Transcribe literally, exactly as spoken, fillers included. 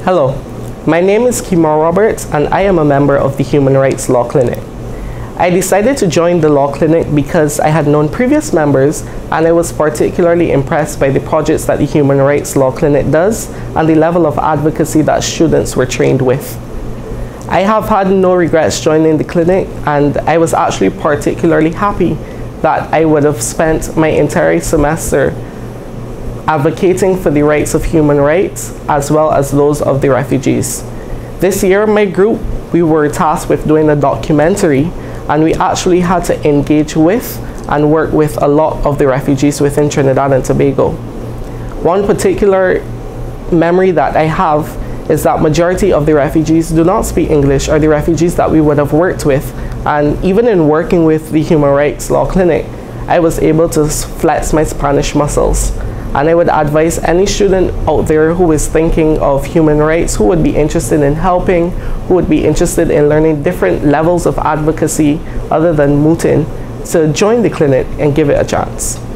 Hello, my name is Kemar Roberts and I am a member of the Human Rights Law Clinic. I decided to join the Law Clinic because I had known previous members and I was particularly impressed by the projects that the Human Rights Law Clinic does and the level of advocacy that students were trained with. I have had no regrets joining the clinic, and I was actually particularly happy that I would have spent my entire semester advocating for the rights of human rights as well as those of the refugees. This year, my group, we were tasked with doing a documentary, and we actually had to engage with and work with a lot of the refugees within Trinidad and Tobago. One particular memory that I have is that majority of the refugees do not speak English, or the refugees that we would have worked with. And even in working with the Human Rights Law Clinic, I was able to flex my Spanish muscles. And I would advise any student out there who is thinking of human rights, who would be interested in helping, who would be interested in learning different levels of advocacy other than mooting, to join the clinic and give it a chance.